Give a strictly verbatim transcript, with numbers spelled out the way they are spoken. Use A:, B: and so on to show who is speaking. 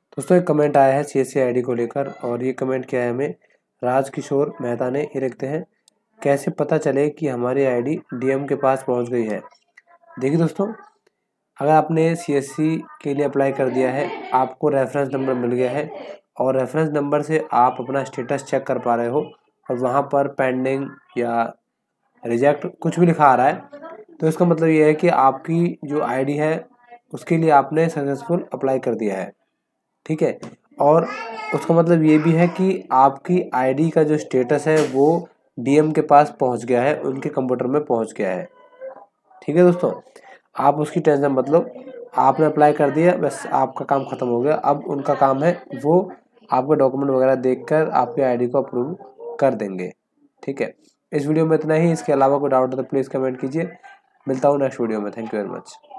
A: दोस्तों एक कमेंट आया है C S C I D को लेकर, और ये कमेंट क्या है हमें राजकिशोर मेहता ने, ये लिखते हैं कैसे पता चले कि हमारी आईडी डीएम के पास पहुंच गई है। देखिए दोस्तों, अगर आपने सी एस सी के लिए अप्लाई कर दिया है, आपको रेफरेंस नंबर मिल गया है और रेफरेंस नंबर से आप अपना स्टेटस चेक कर पा रहे हो और वहाँ पर पेंडिंग या रिजेक्ट कुछ भी लिखा आ रहा है, तो इसका मतलब ये है कि आपकी जो आईडी है उसके लिए आपने सक्सेसफुल अप्लाई कर दिया है। ठीक है, और उसका मतलब ये भी है कि आपकी आईडी का जो स्टेटस है वो डीएम के पास पहुंच गया है, उनके कंप्यूटर में पहुंच गया है। ठीक है दोस्तों, आप उसकी टेंशन मतलब, आपने अप्लाई कर दिया, बस आपका काम खत्म हो गया। अब उनका काम है वो आपके डॉक्यूमेंट वगैरह देखकर आपकी आईडी को अप्रूव कर देंगे। ठीक है, इस वीडियो में इतना ही। इसके अलावा कोई डाउट है तो प्लीज़ कमेंट कीजिए। मिलता हूँ नेक्स्ट वीडियो में। Thank you very much.